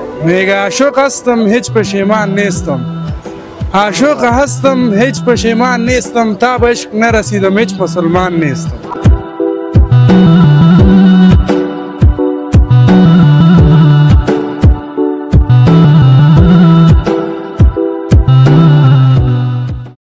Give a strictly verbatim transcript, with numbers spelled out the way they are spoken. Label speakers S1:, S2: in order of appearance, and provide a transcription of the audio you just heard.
S1: میگه عاشق هستم هیچ پشیمان نیستم، عاشق هستم هیچ پشیمان نیستم، تا به عشق نرسیدم هیچ مسلمان نیستم.